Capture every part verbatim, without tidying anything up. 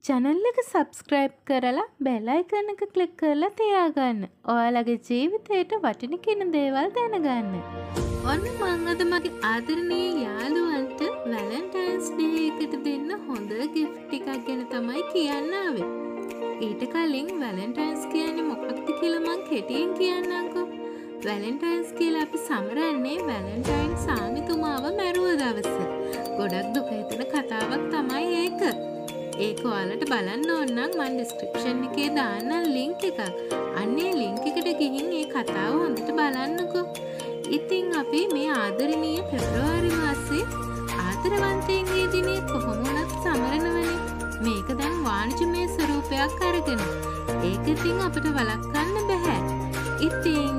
channel එක subscribe කරලා bell icon එක click කරලා තියාගන්න. ඔයාලගේ ජීවිතේට වටින කින දේවල් දැනගන්න. ඔන්න මම අද මගේ ආදරණීය යාළුවන්ට Valentine's Day එකට දෙන්න හොඳ gift ටිකක් ගැන තමයි කියන්න ආවේ. ඊට කලින් Valentine's කියන්නේ මොකක්ද කියලා මම කෙටියෙන් කියන්නම්කෝ. Valentine's කියලා අපි සමරන්නේ Valentine සාමිතුමාව මැරුව දවස. ගොඩක් දුක හිතෙන කතාවක් තමයි ඒක. ඒක ඔයාලට බලන්න ඕන නම් මම description එකේ දාන්නම් link එකක්. අන්නේ link එකට ගිහින් මේ කතාව හොඳට බලන්නකෝ. ඉතින් අපි මේ ආදරණීය පෙබරවාරි මාසේ ආදරවන්තයින්ගේ දිනේ කොහොම වුණත් සමරනවනේ. මේක දැන් වාණිජමය ස්වරූපයක් අරගෙන. ඒක ඉතින් අපිට වළක්වන්න බෑ. ඉතින්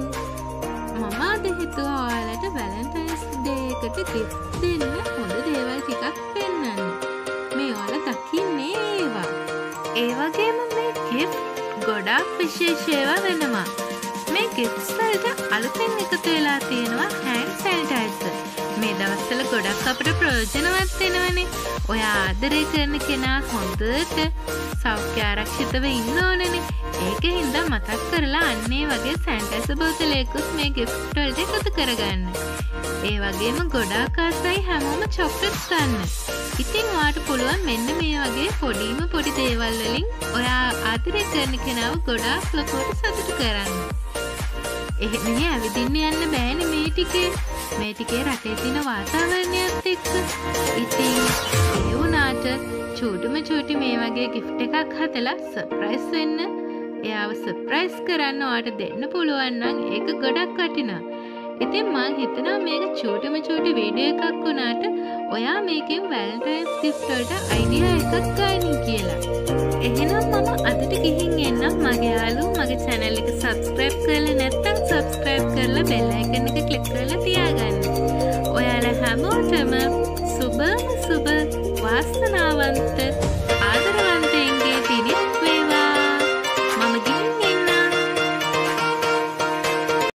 මම අද හිතුවා ඔයාලට Valentine's Day එකට gift දෙන්න හොඳ දේවල් ටිකක් පෙන්නන්න. මේ ඔයාලා දකින්නේ ඒවා. ඒ වගේම මේ gift ගොඩාක් විශේෂ ඒවා වෙනවා. මේ gifts වලට අලුතෙන් එකතු වෙලා තියෙනවා hand sanitizer. මේ දවස්වල ගොඩක් අපිට ප්‍රයෝජනවත් වෙනවනේ. ඔයා ආදරය කරන කෙනා හොඳට සෞඛ්‍ය ආරක්ෂිතව ඉන්න ඕනනේ. ඒකින්ද මතක් කරලා අන්නේ වගේ sanitizer බෝතලයකුත් මේ gift වලට එකතු කරගන්න. ඒ වගේම ගොඩාක් ආසයි හැමෝම චොක්ලට්ස් ගන්න. ඉතින් ඔයාට පුළුවන් මෙන්න මේ වගේ පොඩිම පොඩි දේවල් වලින් ඔයා ආදරය කරන කෙනාව ගොඩාක් ලොකුවට සතුටු කරන්න. එහෙමනේ ඇවිදින්න යන්න බෑනේ මේ ටිකේ. මේ ටිකේ රටේ තියෙන වාතාවරණයත් එක්ක. ඉතින් ඒ වුණාට චූටුම චූටි මේ වගේ gift එකක් හදලා සර්ප්‍රයිස් වෙන්න, එයාව සර්ප්‍රයිස් කරන්න ඔයාට දෙන්න පුළුවන් නම් ඒක ගොඩක් වටිනවා. ඉතින් මම හිතනවා මේක චූටුම චූටි වීඩියෝ එකක් වුණාට ඔයා මේකෙන් Valentine's gift වලට අයිඩියා එකක් ගන්න කියලා. එහෙනම් මම අදට ගිහින් එන්නම්. මගේ යාළුවෝ මගේ channel එක subscribe කරලා නැත්නම් subscribe කරලා bell icon එක click කරලා තියාගන්න. ඔයාලා හැමෝටම සුබ සුබ වාසනාවන්ත